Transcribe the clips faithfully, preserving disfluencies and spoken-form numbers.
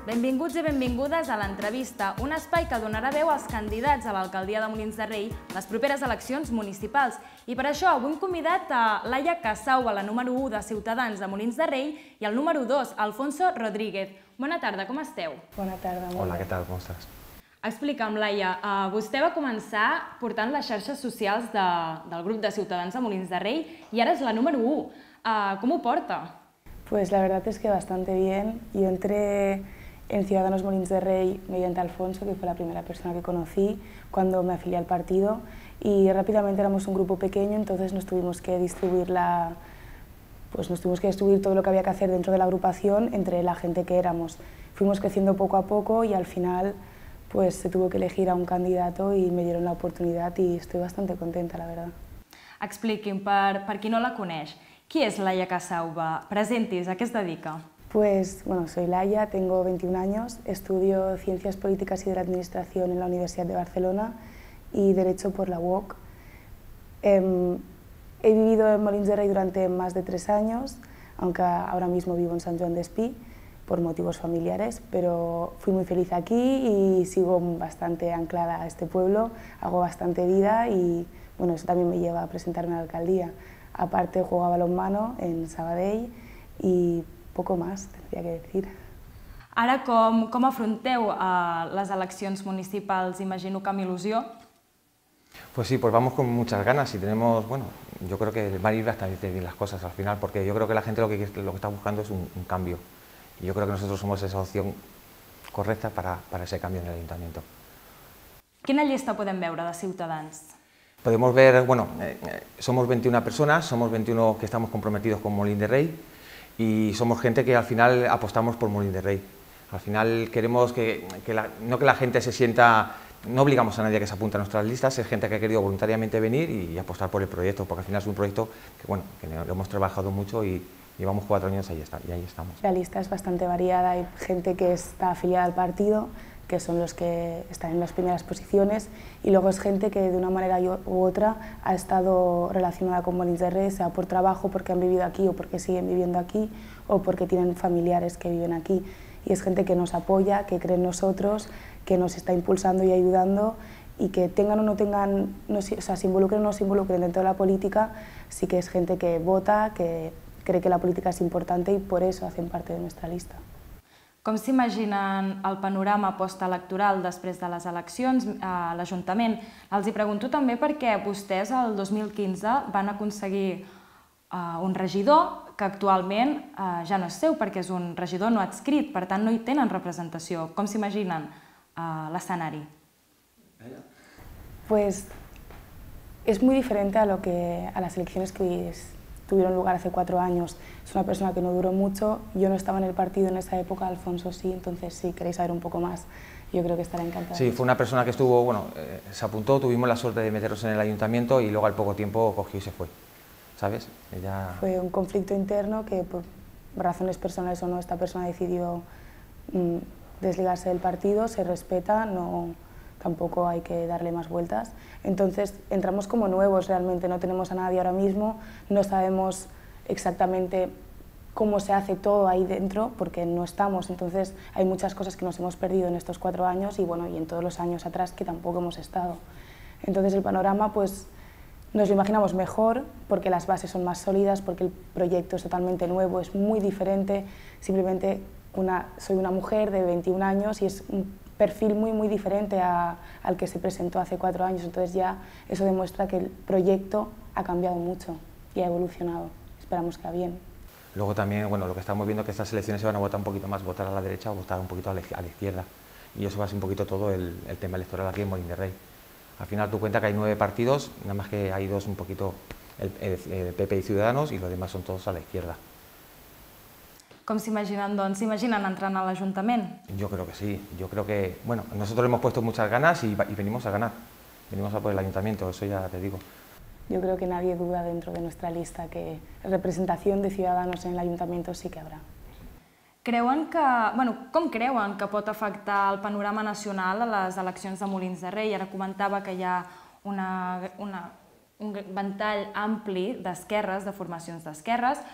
Benvinguts i benvingudes a l'entrevista, un espai que donarà veu als candidats a l'alcaldia de Molins de Rei les properes eleccions municipals. I per això avui hem convidat a Laia Casaubon, la número u de Ciutadans de Molins de Rei, i el número dos, Alfonso Rodríguez. Bona tarda, com esteu? Bona tarda, molt bé. Hola, què tal, com estàs? Explica'm, Laia, vostè va començar portant les xarxes socials del grup de Ciutadans de Molins de Rei i ara és la número u. ¿Cómo ho porta? Pues la verdad es que bastante bien. Yo entré en Ciudadanos Molins de Rei mediante Alfonso, que fue la primera persona que conocí cuando me afilié al partido, y rápidamente éramos un grupo pequeño, entonces nos tuvimos que distribuir la, pues nos tuvimos que distribuir todo lo que había que hacer dentro de la agrupación entre la gente que éramos. Fuimos creciendo poco a poco y al final pues se tuvo que elegir a un candidato y me dieron la oportunidad y estoy bastante contenta, la verdad. Expliqui'm, per, per qui no la coneix, qui és Laia Casaubon? Presentis, a què es dedica? Pues, bueno, soy Laia, tengo veintiún años, estudio Ciencias Políticas y de la Administración en la Universidad de Barcelona y Derecho por la U O C. Eh, he vivido en Molins de Rei durante más de tres años, aunque ahora mismo vivo en Sant Joan d'Espí por motivos familiares, pero fui muy feliz aquí y sigo bastante anclada a este pueblo, hago bastante vida y bueno, eso también me lleva a presentarme a la alcaldía. Aparte juego a balonmano en Sabadell y poco más, tendría que decir. Ara, com, com afronteu uh, les eleccions municipals? Imagino que amb il·lusió. Pues sí, pues vamos con muchas ganas y tenemos, bueno, yo creo que van a ir bastante bien las cosas al final, porque yo creo que la gente lo que, lo que está buscando es un, un cambio. Y yo creo que nosotros somos esa opción correcta para, para ese cambio en el ayuntamiento. Quina llista podem veure de Ciutadans? Podemos ver, bueno, eh, somos veintiuna personas, somos veintiuno que estamos comprometidos con Molins de Rei y somos gente que al final apostamos por Molins de Rei. Al final queremos que, que la, no que la gente se sienta, no obligamos a nadie a que se apunte a nuestras listas, es gente que ha querido voluntariamente venir y apostar por el proyecto, porque al final es un proyecto que, bueno, que lo hemos trabajado mucho y llevamos cuatro años ahí está, y ahí estamos. La lista es bastante variada, hay gente que está afiliada al partido, que son los que están en las primeras posiciones, y luego es gente que de una manera u otra ha estado relacionada con Molins de Rei, sea por trabajo, porque han vivido aquí o porque siguen viviendo aquí, o porque tienen familiares que viven aquí. Y es gente que nos apoya, que cree en nosotros, que nos está impulsando y ayudando, y que tengan o no tengan, no, o sea, se involucren o no se involucren dentro de la política, sí que es gente que vota, que cree que la política es importante y por eso hacen parte de nuestra lista. Com s'imaginen el panorama postelectoral després de les eleccions a l'Ajuntament? Els hi pregunto també perquè vostès el dos mil quinze van aconseguir un regidor que actualment ja no és seu perquè és un regidor no adscrit, per tant no hi tenen representació. Com s'imaginen l'escenari? Pues es muy diferente a, lo que, a las elecciones que tuvieron lugar hace cuatro años. Es una persona que no duró mucho, yo no estaba en el partido en esa época, Alfonso sí, entonces si queréis saber un poco más, yo creo que estará encantada. Sí, fue una persona que estuvo, bueno, eh, se apuntó, tuvimos la suerte de meternos en el ayuntamiento y luego al poco tiempo cogió y se fue, ¿sabes? Ella... Fue un conflicto interno que por razones personales o no, esta persona decidió mm, desligarse del partido, se respeta, no... tampoco hay que darle más vueltas. Entonces entramos como nuevos realmente, no tenemos a nadie ahora mismo, no sabemos exactamente cómo se hace todo ahí dentro porque no estamos, entonces hay muchas cosas que nos hemos perdido en estos cuatro años y, bueno, y en todos los años atrás que tampoco hemos estado. Entonces el panorama pues nos lo imaginamos mejor porque las bases son más sólidas, porque el proyecto es totalmente nuevo, es muy diferente, simplemente una, soy una mujer de veintiún años y es un perfil muy, muy diferente a, al que se presentó hace cuatro años, entonces ya eso demuestra que el proyecto ha cambiado mucho y ha evolucionado. Esperamos que a bien. Luego también, bueno, lo que estamos viendo es que estas elecciones se van a votar un poquito más, votar a la derecha o votar un poquito a la, a la izquierda. Y eso va a ser un poquito todo el, el tema electoral aquí en Molins de Rei. Al final tú cuenta que hay nueve partidos, nada más que hay dos un poquito, el, el, el P P y Ciudadanos, y los demás son todos a la izquierda. Com s'imaginen, doncs? S'imaginen entrant a l'Ajuntament? Yo creo que sí, yo creo que, bueno, nosotros le hemos puesto muchas ganas y, y venimos a ganar, venimos a por el Ayuntamiento, eso ya te digo. Yo creo que nadie duda dentro de nuestra lista que representación de Ciudadanos en el Ayuntamiento sí que habrá. Creuen que, bueno, com creuen que pot afectar el panorama nacional a les eleccions de Molins de Rei? Ara comentava que hi ha una, una, un ventall ampli d'esquerres, de formacions d'esquerres.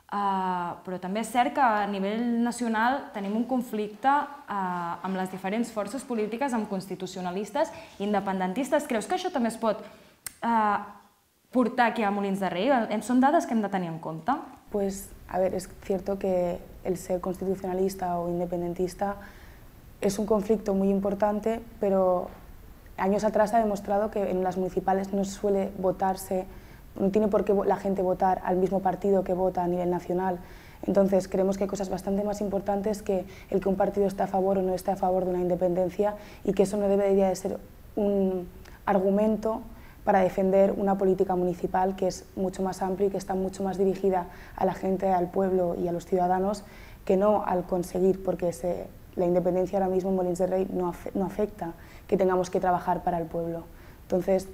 Uh, però també és cert que a nivell nacional tenim un conflicte uh, amb les diferents forces polítiques, amb constitucionalistes i independentistes. Creus que això també es pot uh, portar aquí a Molins de Rei? Són dades que hem de tenir en compte? Pues, a ver, es cierto que el ser constitucionalista o independentista es un conflicto muy importante, pero años atrás ha demostrado que en las municipales no suele votarse, no tiene por qué la gente votar al mismo partido que vota a nivel nacional. Entonces creemos que hay cosas bastante más importantes que el que un partido esté a favor o no esté a favor de una independencia, y que eso no debería de ser un argumento para defender una política municipal que es mucho más amplia y que está mucho más dirigida a la gente, al pueblo y a los ciudadanos, que no al conseguir, porque se, la independencia ahora mismo en Molins de Rei no, afe, no afecta que tengamos que trabajar para el pueblo. Entonces,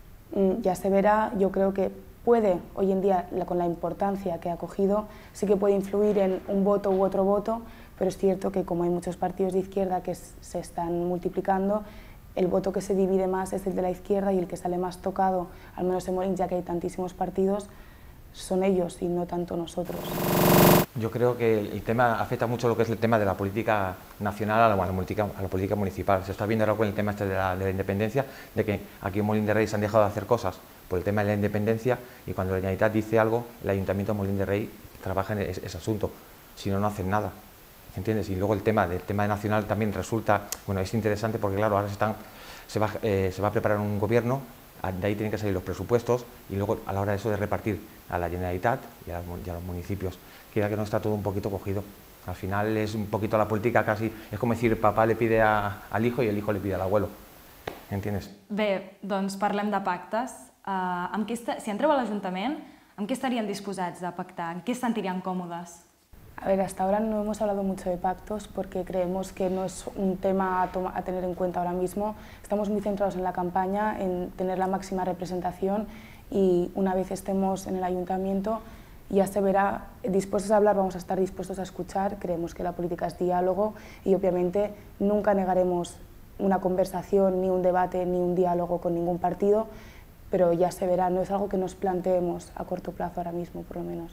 ya se verá. Yo creo que puede, hoy en día, con la importancia que ha cogido, sí que puede influir en un voto u otro voto, pero es cierto que como hay muchos partidos de izquierda que se están multiplicando, el voto que se divide más es el de la izquierda, y el que sale más tocado, al menos en Molins, ya que hay tantísimos partidos, son ellos y no tanto nosotros. Yo creo que el tema afecta mucho lo que es el tema de la política nacional a la, a la, política, a la política municipal. Se está viendo ahora con el tema este de la, de la independencia, de que aquí en Molins de Rei se han dejado de hacer cosas por el tema de la independencia, y cuando la Generalitat dice algo, el Ayuntamiento de Molins de Rei trabaja en ese, ese asunto, si no, no hacen nada, ¿entiendes? Y luego el tema del tema nacional también resulta, bueno, es interesante porque claro, ahora se, están, se, va, eh, se va a preparar un gobierno, de ahí tienen que salir los presupuestos, y luego a la hora de eso de repartir a la Generalitat y a, y a los municipios, queda que no está todo un poquito cogido. Al final es un poquito la política casi, es como decir, papá le pide a, al hijo y el hijo le pide al abuelo, ¿entiendes? Bé, doncs parlem de pactes. Uh, amb qui si entreu a l'Ajuntament, amb què estarien disposats a pactar? En què es sentirían còmodes? A ver, hasta ahora no hemos hablado mucho de pactos porque creemos que no es un tema a, a tener en cuenta ahora mismo. Estamos muy centrados en la campaña, en tener la máxima representación, y una vez estemos en el ayuntamiento ya se verá. Dispuestos a hablar, vamos a estar dispuestos a escuchar. Creemos que la política es diálogo y obviamente nunca negaremos una conversación, ni un debate, ni un diálogo con ningún partido, pero ya se verá, no es algo que nos planteemos a corto plazo ahora mismo, por lo menos.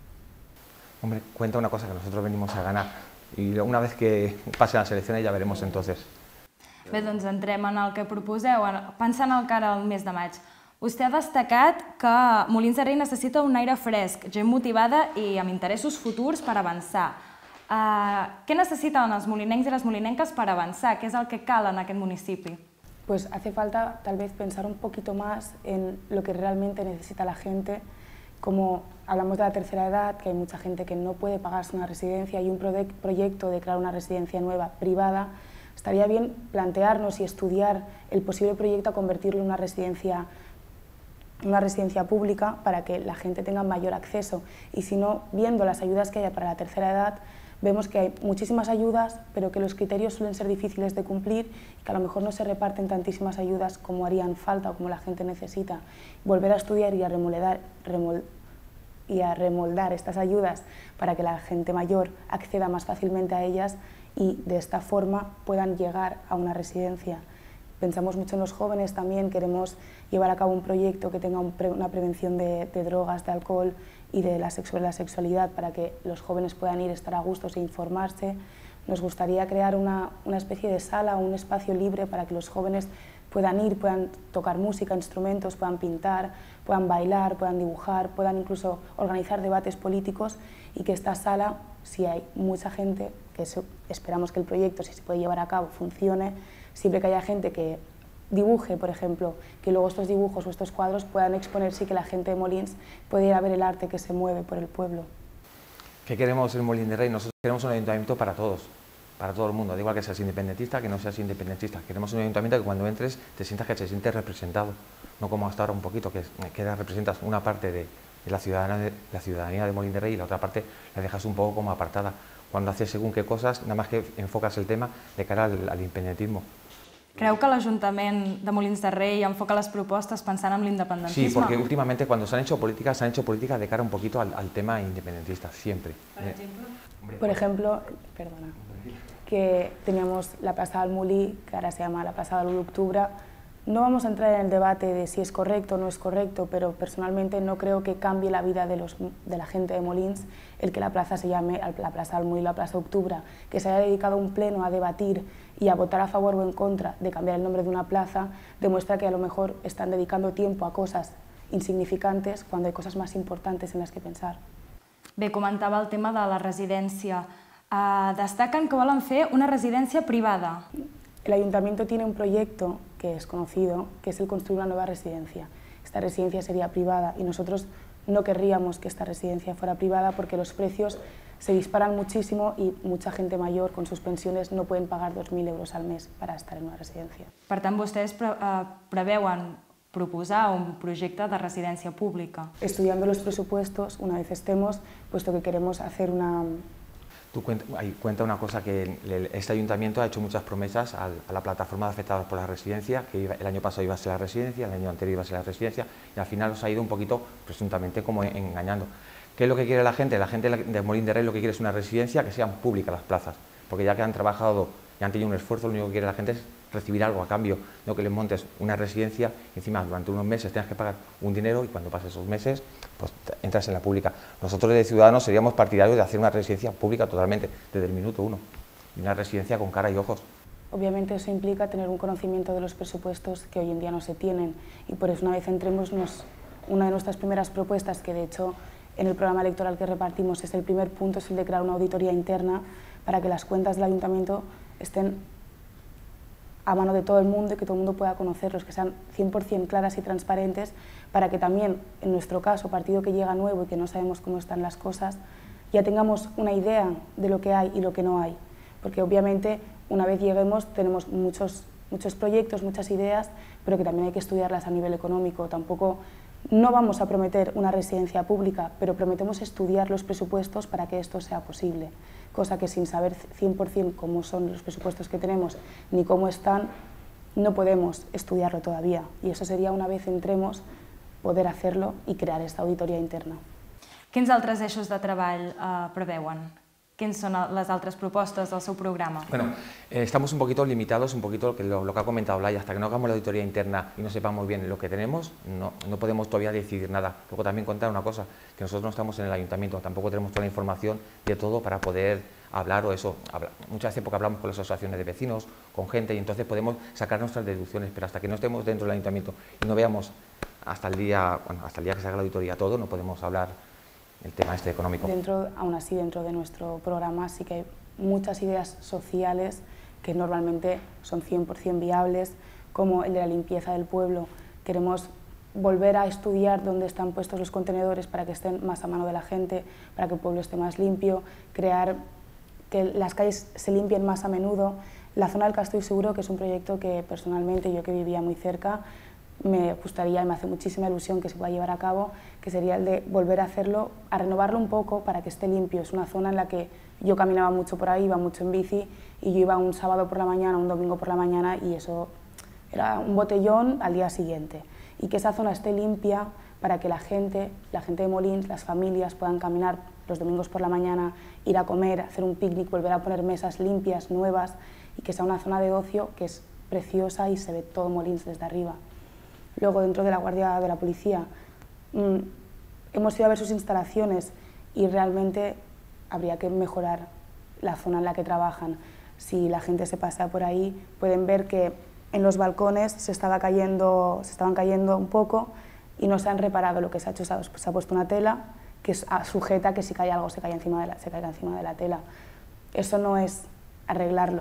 Hombre, cuenta una cosa, que nosotros venimos a ganar, y una vez que pasen las elecciones ya veremos entonces. Bé, doncs entrem en el que proposeu, pensant al cara al mes de maig. Vostè ha destacat que Molins de Rei necessita un aire fresc, gent motivada i amb interessos futurs per avançar. Uh, què necessiten els molinencs i les molinenques per avançar? Què és el que cal en aquest municipi? Pues hace falta tal vez pensar un poquito más en lo que realmente necesita la gente. Como hablamos de la tercera edad, que hay mucha gente que no puede pagarse una residencia, y un proyecto de crear una residencia nueva privada, estaría bien plantearnos y estudiar el posible proyecto a convertirlo en una residencia, una residencia pública, para que la gente tenga mayor acceso. Y si no, viendo las ayudas que hay para la tercera edad, vemos que hay muchísimas ayudas, pero que los criterios suelen ser difíciles de cumplir, y que a lo mejor no se reparten tantísimas ayudas como harían falta o como la gente necesita. Volver a estudiar y a remoldar, remol, y a remoldar estas ayudas para que la gente mayor acceda más fácilmente a ellas y de esta forma puedan llegar a una residencia. Pensamos mucho en los jóvenes también, queremos llevar a cabo un proyecto que tenga un pre, una prevención de, de drogas, de alcohol y de la, sexu la sexualidad, para que los jóvenes puedan ir, estar a gustos e informarse. Nos gustaría crear una, una especie de sala, un espacio libre para que los jóvenes puedan ir, puedan tocar música, instrumentos, puedan pintar, puedan bailar, puedan dibujar, puedan incluso organizar debates políticos, y que esta sala, si hay mucha gente, que se, esperamos que el proyecto, si se puede llevar a cabo, funcione, siempre que haya gente que dibuje, por ejemplo, que luego estos dibujos o estos cuadros puedan exponerse y que la gente de Molins pueda ir a ver el arte que se mueve por el pueblo. ¿Qué queremos en Molins de Rei? Nosotros queremos un ayuntamiento para todos, para todo el mundo, da igual que seas independentista, que no seas independentista. Queremos un ayuntamiento que cuando entres te sientas que te sientes representado, no como hasta ahora un poquito, que, que representas una parte de, de, la ciudadanía de la ciudadanía de Molins de Rei y la otra parte la dejas un poco como apartada. Cuando haces según qué cosas, nada más que enfocas el tema de cara al, al independentismo. Creu que l'Ajuntament de Molins de Rei enfoca les propostes pensant en l'independentisme? Sí, porque últimamente cuando se han hecho políticas, se han hecho políticas de cara un poquito al, al tema independentista, siempre. Por ejemplo, Por ejemplo, perdona, que teníamos la Plaça del Molí, que ahora se llama la Plaça del u d'Octubre, No vamos a entrar en el debate de si es correcto o no es correcto, pero personalmente no creo que cambie la vida de, los, de la gente de Molins el que la plaza se llame la Plaza Almuy, la Plaza Octubre, que se haya dedicado un pleno a debatir y a votar a favor o en contra de cambiar el nombre de una plaza, demuestra que a lo mejor están dedicando tiempo a cosas insignificantes cuando hay cosas más importantes en las que pensar. Bé, comentava el tema de la residència. Uh, destaquen que volen fer una residència privada. El Ayuntamiento tiene un proyecto que es conocido, que es el construir una nueva residencia. Esta residencia sería privada y nosotros no querríamos que esta residencia fuera privada porque los precios se disparan muchísimo y mucha gente mayor con sus pensiones no pueden pagar dos mil euros al mes para estar en una residencia. Per tant, vostès pre uh, preveuen proposar un projecte de residència pública. Estudiando los presupuestos, una vez estemos, puesto que queremos hacer una... Tú cuenta, cuenta una cosa, que este ayuntamiento ha hecho muchas promesas a la plataforma de afectados por la residencia, que el año pasado iba a ser la residencia, el año anterior iba a ser la residencia, y al final os ha ido un poquito, presuntamente, como engañando. ¿Qué es lo que quiere la gente? La gente de Molins de Rei lo que quiere es una residencia que sean públicas las plazas, porque ya que han trabajado y han tenido un esfuerzo, lo único que quiere la gente es recibir algo a cambio, no que les montes una residencia y encima durante unos meses tengas que pagar un dinero y cuando pases esos meses pues entras en la pública. Nosotros de Ciudadanos seríamos partidarios de hacer una residencia pública totalmente, desde el minuto uno, y una residencia con cara y ojos. Obviamente eso implica tener un conocimiento de los presupuestos que hoy en día no se tienen y por eso una vez entremos, nos, una de nuestras primeras propuestas, que de hecho en el programa electoral que repartimos es el primer punto, es el de crear una auditoría interna para que las cuentas del Ayuntamiento estén a mano de todo el mundo y que todo el mundo pueda conocerlos, que sean cien por cien claras y transparentes, para que también, en nuestro caso, partido que llega nuevo y que no sabemos cómo están las cosas, ya tengamos una idea de lo que hay y lo que no hay. Porque obviamente, una vez lleguemos, tenemos muchos, muchos proyectos, muchas ideas, pero que también hay que estudiarlas a nivel económico. Tampoco, no vamos a prometer una residencia pública, pero prometemos estudiar los presupuestos para que esto sea posible. Cosa que sin saber cien por cien cómo son los presupuestos que tenemos ni cómo están, no podemos estudiarlo todavía. Y eso sería, una vez entremos, poder hacerlo y crear esta auditoría interna. Quins altres eixos de treball eh, preveuen? Quines son las altres propostes del seu programa? Bueno, eh, estamos un poquito limitados, un poquito lo que, lo, lo que ha comentado Blay, hasta que no hagamos la auditoría interna y no sepamos bien lo que tenemos, no, no podemos todavía decidir nada. Luego también contar una cosa, que nosotros no estamos en el ayuntamiento, tampoco tenemos toda la información de todo para poder hablar o eso. Hablar. Muchas veces porque hablamos con las asociaciones de vecinos, con gente, y entonces podemos sacar nuestras deducciones, pero hasta que no estemos dentro del ayuntamiento y no veamos hasta el día, bueno, hasta el día que se haga la auditoría todo, no podemos hablar el tema este económico. Dentro, aún así, dentro de nuestro programa sí que hay muchas ideas sociales que normalmente son cien por cien viables, como el de la limpieza del pueblo. Queremos volver a estudiar dónde están puestos los contenedores para que estén más a mano de la gente, para que el pueblo esté más limpio, crear que las calles se limpien más a menudo. La zona del Castillo Seguro, que es un proyecto que personalmente, yo que vivía muy cerca, me gustaría y me hace muchísima ilusión que se pueda llevar a cabo, que sería el de volver a hacerlo, a renovarlo un poco para que esté limpio. Es una zona en la que yo caminaba mucho por ahí, iba mucho en bici y yo iba un sábado por la mañana, un domingo por la mañana y eso era un botellón al día siguiente. Y que esa zona esté limpia para que la gente, la gente de Molins, las familias puedan caminar los domingos por la mañana, ir a comer, hacer un picnic, volver a poner mesas limpias, nuevas y que sea una zona de ocio que es preciosa y se ve todo Molins desde arriba. Luego, dentro de la Guardia de la Policía, mmm, hemos ido a ver sus instalaciones y realmente habría que mejorar la zona en la que trabajan. Si la gente se pasa por ahí, pueden ver que en los balcones se, estaba cayendo, se estaban cayendo un poco y no se han reparado. Lo que se ha hecho, se ha, se ha puesto una tela que sujeta que si cae algo se caiga encima de la, se caiga encima de la tela. Eso no es arreglarlo,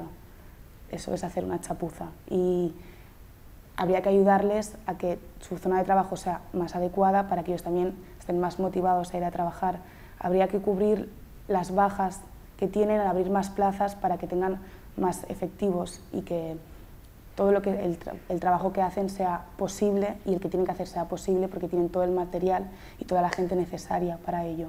eso es hacer una chapuza. Y habría que ayudarles a que su zona de trabajo sea más adecuada para que ellos también estén más motivados a ir a trabajar. Habría que cubrir las bajas que tienen al abrir más plazas para que tengan más efectivos y que todo lo que el, tra el trabajo que hacen sea posible y el que tienen que hacer sea posible porque tienen todo el material y toda la gente necesaria para ello.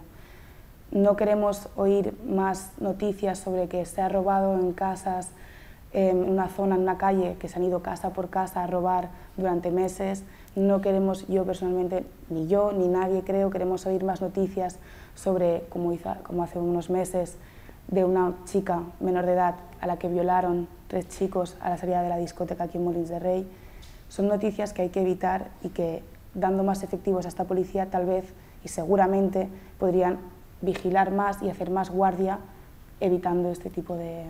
No queremos oír más noticias sobre que se ha robado en casas, en una zona, en una calle, que se han ido casa por casa a robar durante meses. No queremos, yo personalmente, ni yo ni nadie creo, queremos oír más noticias sobre, como, hizo, como hace unos meses, de una chica menor de edad a la que violaron tres chicos a la salida de la discoteca aquí en Molins de Rei. son noticias que hay que evitar y que, dando más efectivos a esta policía, tal vez y seguramente podrían vigilar más y hacer más guardia evitando este tipo de,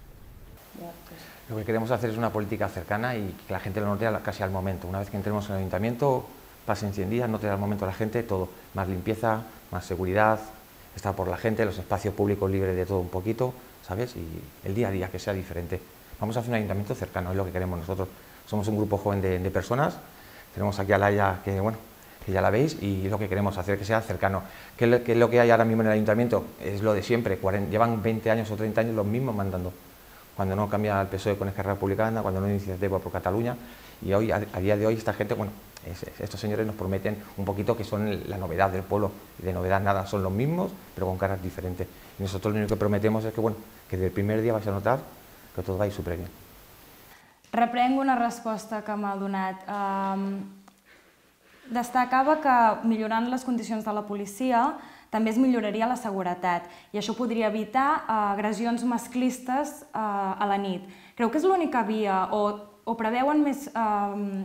de actos. Lo que queremos hacer es una política cercana y que la gente lo note casi al momento. Una vez que entremos en el ayuntamiento, pasen cien días, note al momento la gente todo. Más limpieza, más seguridad, estar por la gente, los espacios públicos libres de todo un poquito, ¿sabes? Y el día a día que sea diferente. Vamos a hacer un ayuntamiento cercano, es lo que queremos nosotros. Somos un grupo joven de, de personas, tenemos aquí a Laia, que bueno, que ya la veis, y lo que queremos hacer que sea cercano. ¿Qué es lo, qué es lo que hay ahora mismo en el ayuntamiento? Es lo de siempre, cuarenta, llevan veinte años o treinta años los mismos mandando. Cuando no cambia el P S O E con Esquerra Republicana, cuando no hay iniciativa por Cataluña, y hoy, a, a día de hoy esta gente, bueno, es, estos señores nos prometen un poquito que son la novedad del pueblo, y de novedad nada, son los mismos, pero con caras diferentes. Y nosotros lo único que prometemos es que, bueno, que desde el primer dia vais a notar que tot va super bien. Reprenc una resposta que m'ha donat. Um, destacava que millorant les condicions de la policia també es milloraria la seguretat i això podria evitar uh, agressions masclistes uh, a la nit. Creu que és l'única via o, o preveuen més, um,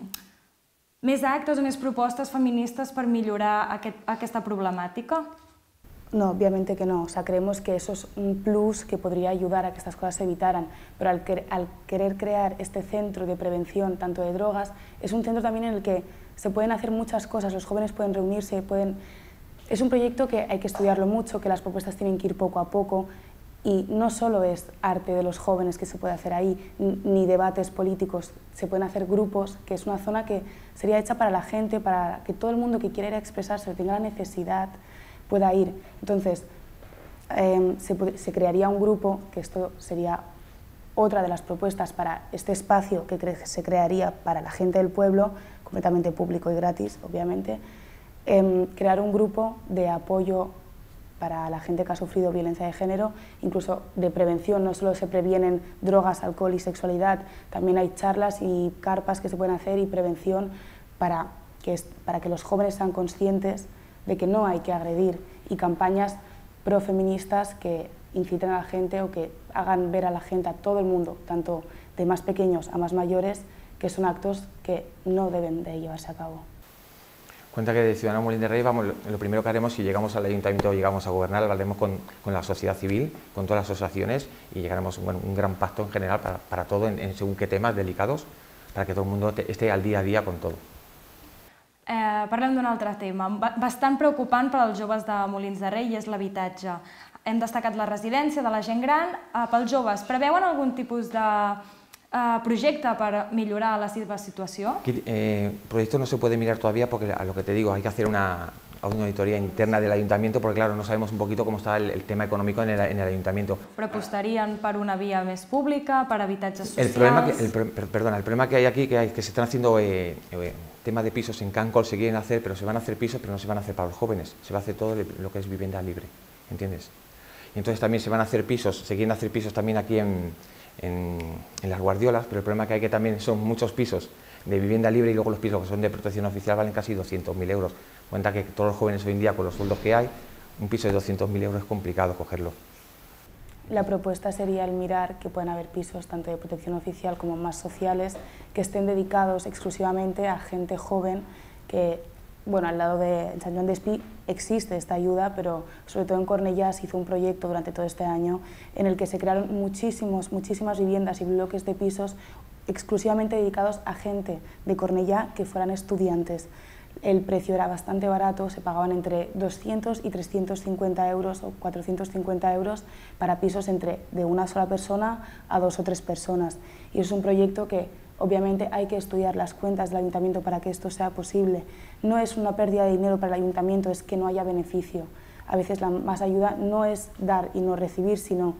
més actes o més propostes feministes per millorar aquest, aquesta problemàtica? No, obviamente que no. O sea, creemos que eso es un plus que podría ayudar a que estas cosas se evitaran, pero al, que, al querer crear este centro de prevención tanto de drogas, es un centro también en el que se pueden hacer muchas cosas, los jóvenes pueden reunirse, pueden... Es un proyecto que hay que estudiarlo mucho, que las propuestas tienen que ir poco a poco, y no solo es arte de los jóvenes que se puede hacer ahí, ni debates políticos, se pueden hacer grupos, que es una zona que sería hecha para la gente, para que todo el mundo que quiera ir a expresarse, tenga la necesidad, pueda ir. Entonces, eh, se, se crearía un grupo, que esto sería otra de las propuestas para este espacio que cre se crearía para la gente del pueblo, completamente público y gratis, obviamente, eh, crear un grupo de apoyo para la gente que ha sufrido violencia de género, incluso de prevención. No solo se previenen drogas, alcohol y sexualidad, también hay charlas y carpas que se pueden hacer y prevención para que, para que los jóvenes sean conscientes de que no hay que agredir, y campañas profeministas que inciten a la gente o que hagan ver a la gente, a todo el mundo, tanto de más pequeños a más mayores, que son actos que no deben de llevarse a cabo. Cuenta que de Ciudadanos Molins de Rey, vamos, lo, lo primero que haremos si llegamos al ayuntamiento o llegamos a gobernar, hablaremos con, con la sociedad civil, con todas las asociaciones y llegaremos a bueno, un gran pacto en general para, para todo, en, en según qué temas delicados, para que todo el mundo te, esté al día a día con todo. Eh, parlem d'un altre tema, bastant preocupant per als joves de Molins de Rei, i és l'habitatge. Hem destacat la residència de la gent gran. Eh, pels joves, preveuen algun tipus de eh, projecte per millorar la seva situació? El eh, proyecto no se puede mirar todavía porque, a lo que te digo, hay que hacer una, una auditoría interna del ayuntamiento porque, claro, no sabemos un poquito cómo está el, el tema económico en el, en el ayuntamiento. Però apostarien per una via més pública, per habitatges socials... El problema que, el, perdona, el problema que hay aquí, que, hay, que se están haciendo eh, eh, tema de pisos en Cancol, se quieren hacer, pero se van a hacer pisos, pero no se van a hacer para los jóvenes, se va a hacer todo lo que es vivienda libre, ¿entiendes? Y entonces también se van a hacer pisos, se quieren hacer pisos también aquí en, en, en Las Guardiolas, pero el problema que hay que también son muchos pisos de vivienda libre y luego los pisos que son de protección oficial valen casi doscientos mil euros. Cuenta que todos los jóvenes hoy en día, con los sueldos que hay, un piso de doscientos mil euros es complicado cogerlo. La propuesta sería el mirar que pueden haber pisos tanto de protección oficial como más sociales que estén dedicados exclusivamente a gente joven que, bueno, al lado de San Joan d'Espí existe esta ayuda, pero sobre todo en Cornellá se hizo un proyecto durante todo este año en el que se crearon muchísimos, muchísimas viviendas y bloques de pisos exclusivamente dedicados a gente de Cornellá que fueran estudiantes. El precio era bastante barato, se pagaban entre doscientos y trescientos cincuenta euros o cuatrocientos cincuenta euros para pisos entre de una sola persona a dos o tres personas. Y es un proyecto que obviamente hay que estudiar las cuentas del ayuntamiento para que esto sea posible. No es una pérdida de dinero para el ayuntamiento, es que no haya beneficio. A veces la más ayuda no es dar y no recibir, sino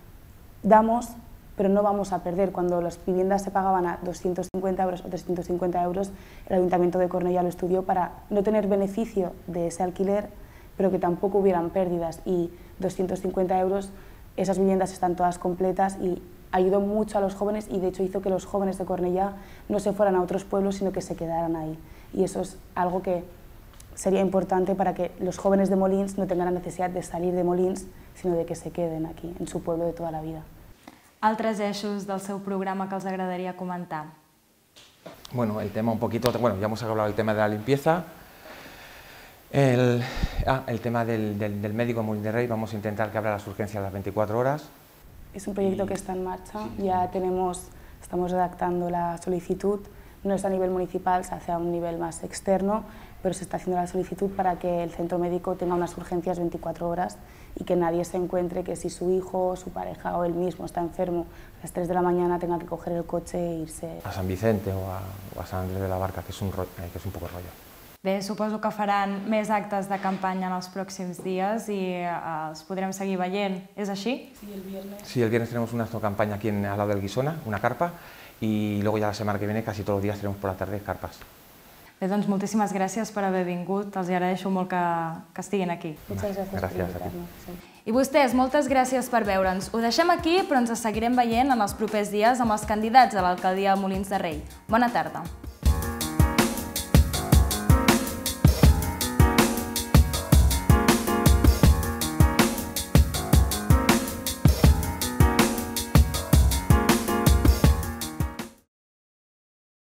damos, pero no vamos a perder. Cuando las viviendas se pagaban a doscientos cincuenta euros o trescientos cincuenta euros, el Ayuntamiento de Cornellá lo estudió para no tener beneficio de ese alquiler, pero que tampoco hubieran pérdidas. Y doscientos cincuenta euros, esas viviendas están todas completas y ayudó mucho a los jóvenes y de hecho hizo que los jóvenes de Cornellá no se fueran a otros pueblos, sino que se quedaran ahí. Y eso es algo que sería importante para que los jóvenes de Molins no tengan la necesidad de salir de Molins, sino de que se queden aquí, en su pueblo de toda la vida. Altres eixos del seu programa que els agradaria comentar? Bueno, el tema un poquito, bueno, ya hemos hablado del tema de la limpieza. El, ah, el tema del, del, del médico en Molins de Rei, vamos a intentar que abra las urgencias a las veinticuatro horas. Es un proyecto que está en marcha, ya tenemos, estamos redactando la solicitud, no es a nivel municipal, se hace a un nivel más externo, pero se está haciendo la solicitud para que el centro médico tenga unas urgencias veinticuatro horas y que nadie se encuentre que si su hijo, su pareja o él mismo está enfermo a las tres de la mañana tenga que coger el coche e irse a San Vicente o a, o a San Andrés de la Barca, que és un, eh, que és un poc rollo. Bé, suposo que faran més actes de campanya en els pròxims dies i eh, els podrem seguir veient. És així? Sí, el viernes. Sí, el viernes tenemos una campaña aquí en, al lado del Guisona, una carpa, y luego ya la semana que viene casi todos los días tenemos por la tarde carpas. Bé, doncs moltíssimes gràcies per haver vingut, els agraeixo molt que, que estiguin aquí. Muchas gracias, Gràcies por a ti. invitarnos. Sí. I vostès, moltes gràcies per veure'ns. Ho deixem aquí, però ens seguirem veient en els propers dies amb els candidats a l'alcaldia de Molins de Rei. Bona tarda.